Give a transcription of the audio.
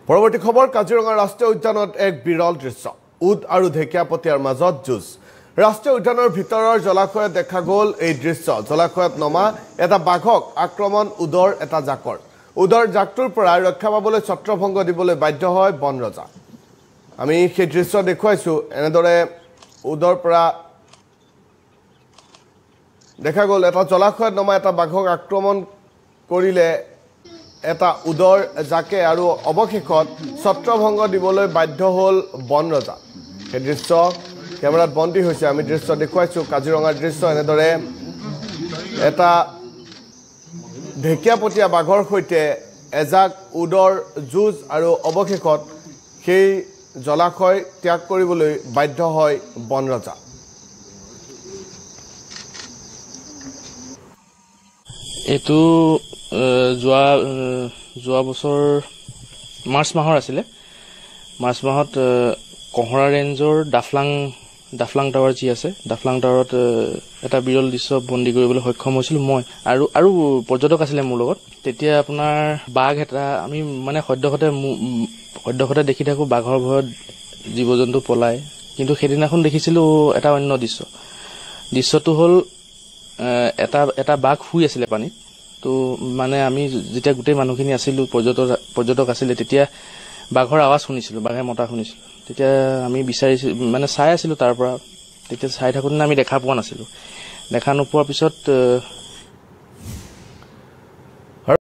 পৰৱৰ্তী খবৰ কাজিৰঙা ৰাষ্ট্ৰীয় উদ্যানত এক বিৰল দৃশ্য উদ আৰু ঢেকিয়াপতীয়াৰ মাজত যুঁজ ৰাষ্ট্ৰীয় উদ্যানৰ ভিতৰৰ জলাশয়ত দেখা গ'ল এই দৃশ্য জলাশয়ত নমা এটা বাঘক আক্ৰমণ উদৰ এটা জাকৰ উদৰ জাকটোৰ পৰা ৰক্ষা পাবলৈ ছত্ৰভংগ দিবলৈ বাধ্য হয় বনৰজা আমি সেই দৃশ্য দেখুৱাইছো এনেদৰে উদৰ পৰা দেখা গ'ল এটা জলাশয়ত নমা এটা বাঘক আক্ৰমণ কৰিলে এটা উদৰ জাকে আৰু অৱশেষত ছত্ৰভংগ দিবলৈ বাধ্য হ'ল বনৰজা এই দৃশ্য কেমেৰাত বন্দী হৈছে আমি দৃশ্য দেখুৱাইছো কাজিৰঙাৰ দৃশ্য এনেদৰে এটা ঢেকিয়াপতীয়া বাঘৰ সৈতে এজাক উদৰ যুঁজ আৰু অৱশেষত সেই জলাশয় ত্যাগ কৰিবলৈ বাধ্য হয় বনৰজা এটো যোৱা বছৰ মাৰ্চ মাহৰ আছিলে মাৰ্চ মাহত কহৰা ৰেঞ্জৰ ডাফলাং টাৱাৰ যি আছে ডাফলাং টাৱাৰত এটা বিৰল দৃশ্য বন্দী কৰিবলৈ সক্ষম হৈছিল মই আৰু পৰ্যটক আছিলে মোৰ লগত তেতিয়া আপোনাৰ বাঘ এটা আমি মানে সদ্যহতে দেখি থাকো বাঘৰ ভয়ত জীৱ-জন্তু পলায় কিন্তু সেইদিনাখন দেখিছিলো এটা অন্য দৃশ্যটো হ'ল এটা বাঘ শুই আছিলে পানীত তো মানে আমি যেতিয়া গোটেই মানুহখিনি আছিলো পৰ্যটক আছিলে তেতিয়া বাঘৰ আৱাজ শুনিছিলো বাঘে মতা শুনিছিলো তেতিয়া আমি বিচাৰিছিলো মানে চাই আছিলো তাৰ পৰা তেতিয়া চাই থাকোঁতে আমি দেখা পোৱা নাছিলো দেখা নোপোৱাৰ পিছত